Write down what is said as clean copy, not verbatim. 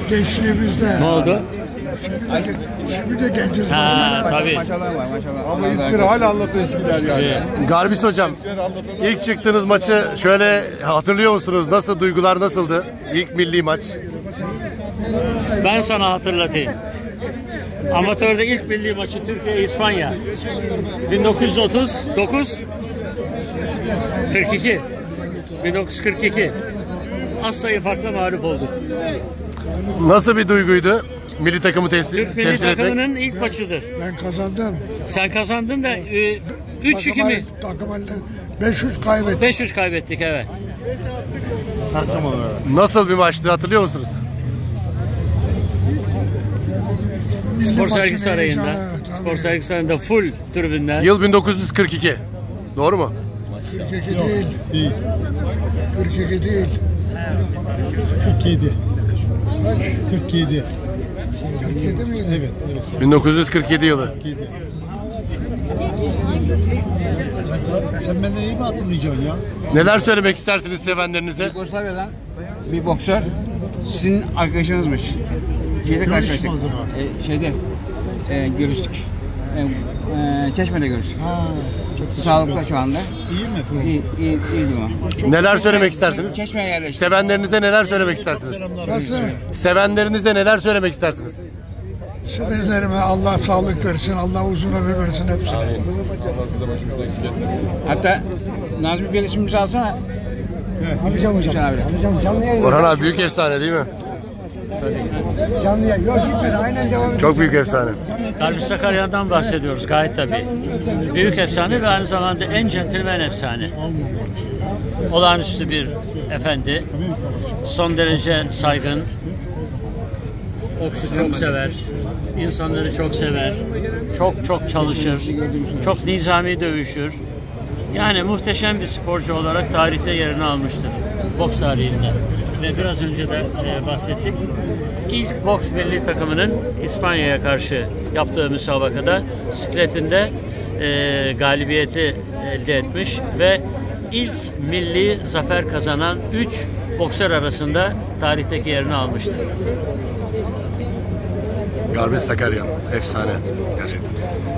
Gençliğimizde. Ne oldu? Şimdi de genciz. Ha, tabii. Ama İzmir hala anlatıyor eskiler yani. Garbis hocam, ilk çıktığınız maçı şöyle hatırlıyor musunuz? Nasıl, duygular nasıldı? İlk milli maç. Ben sana hatırlatayım. Amatörde ilk milli maçı Türkiye-İspanya. 1939 42 1942 az sayı farkla mağlup olduk. Nasıl bir duyguydu? Milli takımı Türk milli temsil etmek. takımının ilk maçıdır. Ben kazandım. Sen kazandın da 3-2 mi? Takım 5-3 kaybettik. 5-3 kaybettik, evet. Nasıl bir maçtı, hatırlıyor musunuz? Spor sergisi sarayında. Spor sergisi sarayında full tribünler. Yıl 1942. Doğru mu? 42 değil. 42 değil. 47. 47. 47 miydi? Evet, evet. 1947 yılı. 47. Evet abi, sen benden iyi mi hatırlayacaksın ya? Neler söylemek istersiniz sevenlerinize? Yugoslavya'dan bir boksör sizin arkadaşınızmış. Şeyde karşılaştık. Şeyde görüştük. Çeşme'de görüştük. Çok sağlıklı şu anda. İyi mi? İyi durum. Neler söylemek istersiniz? Çeşme'ye yerleştik. Sevenlerinize neler söylemek istersiniz? Nasıl? Sevenlerinize neler söylemek istersiniz? Sevenlerime Allah sağlık versin, Allah uzun ömür versin hepsine. Allah sizi de başımıza eksik etmesin. Hatta Nazmi bir resmimizi alsana. Alacağım hocam. Alacağım, canlı yayın. Orhan abi büyük efsane değil mi? Canlı yayın. Yok gitmedi, aynen devam ediyor. Çok büyük efsane. Garbis Sakarya'dan bahsediyoruz gayet tabii. Büyük efsane ve aynı zamanda en centilmen efsane. Olağanüstü bir efendi. Son derece saygın. Boksu çok sever. İnsanları çok sever. Çok çalışır. Çok nizami dövüşür. Yani muhteşem bir sporcu olarak tarihte yerini almıştır. Boks tarihinde. Ve biraz önce de bahsettik. İlk boks milli takımının İspanya'ya karşı yaptığı müsabakada sikletinde galibiyeti elde etmiş ve ilk milli zafer kazanan 3 boksör arasında tarihteki yerini almıştır. Garbis Sakaryan efsane gerçekten.